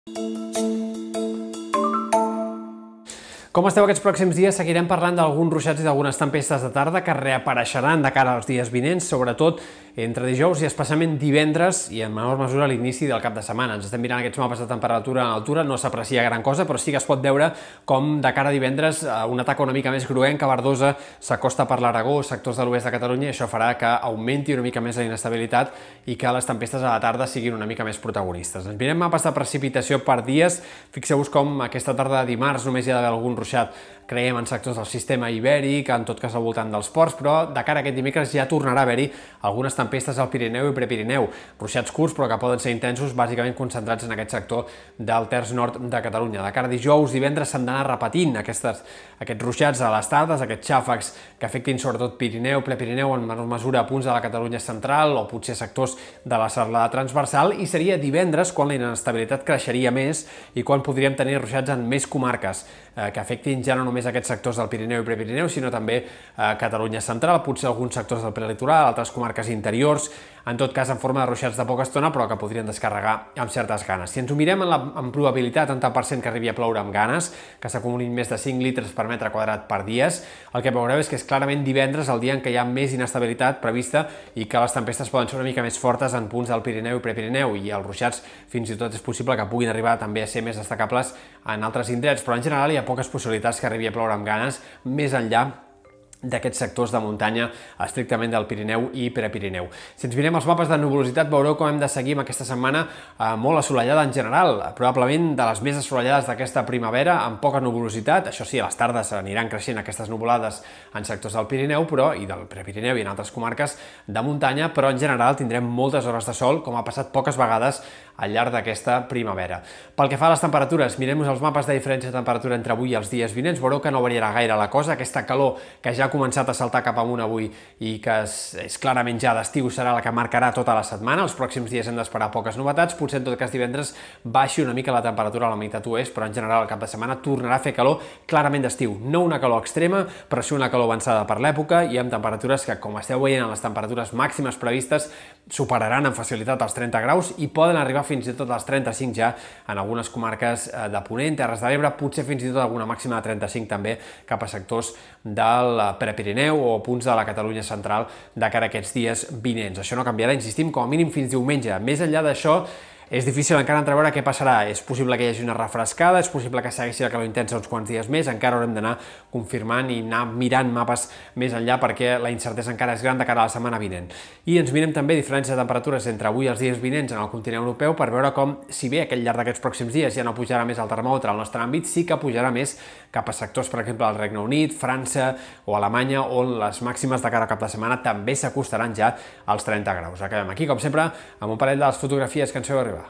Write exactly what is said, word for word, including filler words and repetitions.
Com esteu aquests pròxims dies? Seguirem parlant d'alguns ruixats i d'algunes tempestes de tarda que reapareixeran de cara als dies vinents, sobretot entre dijous i especialment divendres i en menor mesura a l'inici del cap de setmana. Ens estem mirant aquests mapes de temperatura en altura, no s'aprecia gran cosa, però sí que es pot veure com de cara a divendres una taca una mica més groguenca, verdosa, s'acosta per l'Aragó, sectors de l'oest de Catalunya, i això farà que augmenti una mica més la inestabilitat i que les tempestes a la tarda siguin una mica més protagonistes. Ens mirem mapes de precipitació per dies. Fixeu-vos com aquesta tarda de dimarts només hi ha d'haver algun ruixat, creiem, en sectors del sistema ibèric, en tot cas al voltant dels ports, però de cara a aquest dimecres ja tornarà a haver-hi algunes tempestes al Pirineu i Prepirineu. Ruixats curts, però que poden ser intensos, bàsicament concentrats en aquest sector del terç nord de Catalunya. De cara a dijous, divendres s'han d'anar repetint aquestes, aquests ruixats a les tardes, aquests xàfecs que afectin sobretot Pirineu, Prepirineu, en menor mesura a punts de la Catalunya central o potser sectors de la serralada transversal, i seria divendres quan la inestabilitat creixeria més i quan podríem tenir ruixats en més comarques eh, que afectin ja no només aquests sectors del Pirineu i Prepirineu, sinó també eh, Catalunya central, potser alguns sectors del prelitoral, altres comarques interiors, en tot cas en forma de ruixats de poca estona, però que podrien descarregar amb certes ganes. Si ens ho mirem en la en probabilitat, en tant per cent que arribi a ploure amb ganes, que s'acumulin més de cinc litres per metre quadrat per dies, el que veureu és que és clarament divendres el dia en què hi ha més inestabilitat prevista i que les tempestes poden ser una mica més fortes en punts del Pirineu i Prepirineu, i els ruixats fins i tot és possible que puguin arribar també a ser més destacables en altres indrets, però en general hi ha poques possibilitats que arribi a ploure amb ganes més enllà d'aquests sectors de muntanya estrictament del Pirineu i Prepirineu. Si ens mirem els mapes de nuvolositat, veureu com hem de seguir amb aquesta setmana eh, molt assolellada en general, probablement de les més assolellades d'aquesta primavera, amb poca nuvolositat. Això sí, a les tardes aniran creixent aquestes nuvolades en sectors del Pirineu però i del Prepirineu i en altres comarques de muntanya, però en general tindrem moltes hores de sol, com ha passat poques vegades al llarg d'aquesta primavera. Pel que fa a les temperatures, mirem-nos els mapes de diferència de temperatura entre avui i els dies vinents, veureu que no variarà gaire la cosa. Aquesta calor que ja ha començat a saltar cap amunt avui i que és, és clarament ja d'estiu serà la que marcarà tota la setmana. Els pròxims dies hem d'esperar poques novetats, potser en tot cas divendres baixi una mica la temperatura a la meitat oest, però en general el cap de setmana tornarà a fer calor clarament d'estiu. No una calor extrema, però sí una calor avançada per l'època i amb temperatures que, com esteu veient en les temperatures màximes previstes, superaran amb facilitat els trenta graus i poden arribar fins i tot als trenta-cinc ja en algunes comarques de Ponent, Terres de l'Ebre, potser fins i tot alguna màxima de trenta-cinc també cap a sectors del Prepirineu o punts de la Catalunya central de cara a aquests dies vinents. Això no canviarà, insistim, com a mínim fins diumenge. Més enllà d'això, és difícil encara entreveure què passarà. És possible que hi hagi una refrescada, és possible que segueixi la calor intensa uns quants dies més, encara haurem d'anar confirmant i anar mirant mapes més enllà perquè la incertesa encara és gran de cara a la setmana vinent. I ens mirem també diferències de temperatures entre avui i els dies vinents en el continent europeu per veure com, si bé aquell llarg d'aquests pròxims dies ja no pujarà més el termòmetre al nostre àmbit, sí que pujarà més cap a sectors, per exemple, del Regne Unit, França o Alemanya, on les màximes de cara al cap de setmana també s'acostaran ja als trenta graus. Acabem aquí, com sempre, amb un parell de les fotografies que ens feu arribar.